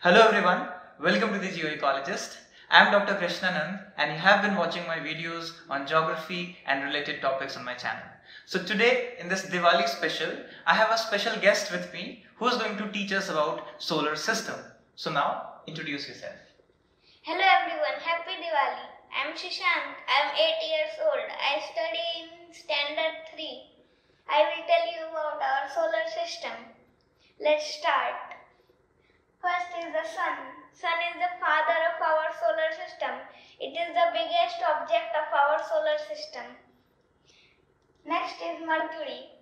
Hello everyone, welcome to the Geoecologist. I am Dr. Krishnanand and you have been watching my videos on geography and related topics on my channel. So today in this Diwali special, I have a special guest with me who is going to teach us about solar system. So now, introduce yourself. Hello everyone, happy Diwali. I am Shashank. I am 8 years old. I study in standard 3. I will tell you about our solar system. Let's start. First is the Sun. Sun is the father of our solar system. It is the biggest object of our solar system. Next is Mercury.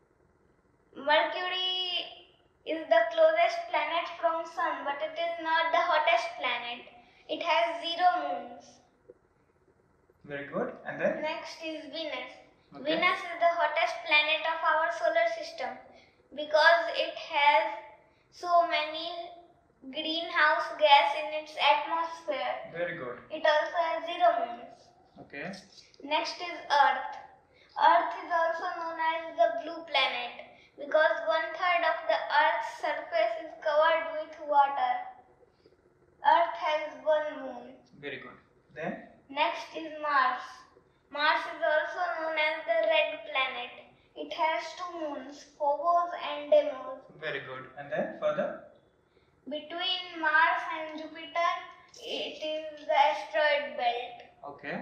Mercury is the closest planet from Sun, but it is not the hottest planet. It has 0 moons. Very good. And then? Next is Venus. Okay. Venus is the hottest planet of our solar system because it has so many greenhouse gas in its atmosphere. Very good. It also has 0 moons. Okay. Next is Earth. Earth is also known as the blue planet because 1/3 of the Earth's surface is covered with water. Earth has 1 moon. Very good. Then? Next is Mars. Mars is also known as the red planet. It has 2 moons, Phobos and Deimos. Very good. And then further? Between Mars and Jupiter, it is the asteroid belt. Okay.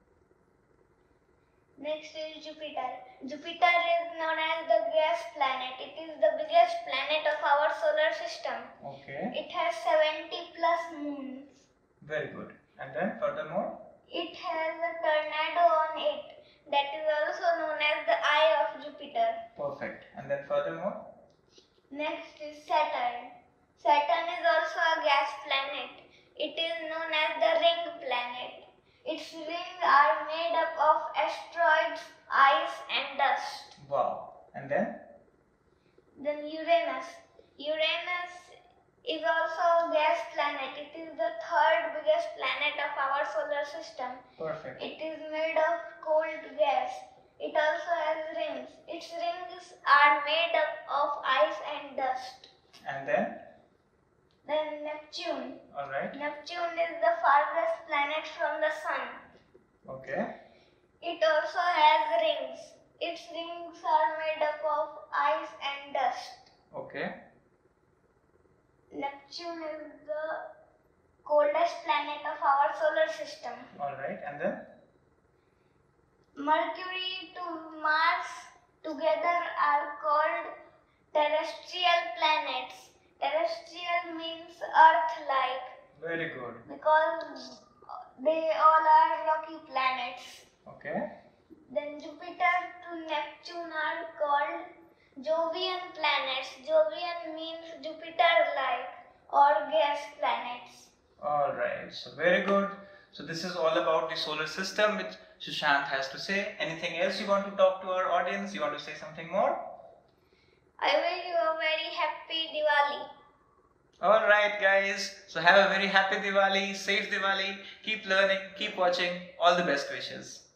Next is Jupiter. Jupiter is known as the gas planet. It is the biggest planet of our solar system. Okay. It has 70 plus moons. Very good. And then furthermore? It has a tornado on it that is also known as the eye of Jupiter. Perfect. And then furthermore? Next is Saturn. Saturn is also a gas planet. It is known as the ring planet. Its rings are made up of asteroids, ice and dust. Wow. And then? Then Uranus. Uranus is also a gas planet. It is the 3rd biggest planet of our solar system. Perfect. It is made of cold gas. It also has rings. Its rings are made up of ice and dust. And then? Then Neptune. Alright. Neptune is the farthest planet from the Sun. Okay. It also has rings. Its rings are made up of ice and dust. Okay. Neptune is the coldest planet of our solar system. Alright. And then? Mercury to Mars together are called terrestrial planets. Terrestrial means Earth-like. Very good. Because they all are rocky planets. Okay. Then Jupiter to Neptune are called Jovian planets. Jovian means Jupiter-like or gas planets. Alright. So very good. So this is all about the solar system which Shashank has to say. Anything else you want to talk to our audience? You want to say something more? I wish you a very happy Diwali. Alright guys, so have a very happy Diwali, safe Diwali, keep learning, keep watching, all the best wishes.